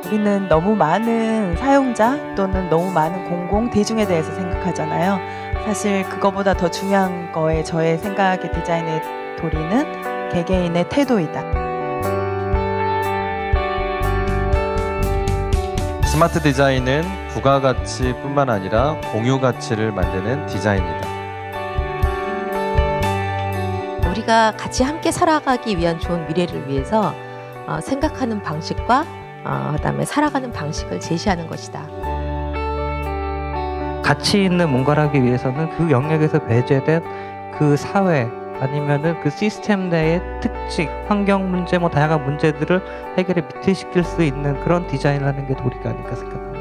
우리는 너무 많은 사용자 또는 너무 많은 공공, 대중에 대해서 생각하잖아요. 사실 그거보다 더 중요한 거에 저의 생각의 디자인의 도리는 개개인의 태도이다. 스마트 디자인은 부가가치뿐만 아니라 공유가치를 만드는 디자인이다. 우리가 같이 함께 살아가기 위한 좋은 미래를 위해서 생각하는 방식과 그다음에 살아가는 방식을 제시하는 것이다. 가치 있는 뭔가를 하기 위해서는 그 영역에서 배제된 그 사회 아니면은 그 시스템 내의 특징, 환경 문제, 다양한 문제들을 해결에 밑에 시킬 수 있는 그런 디자인을 하는 게 도리가 아닐까 생각합니다.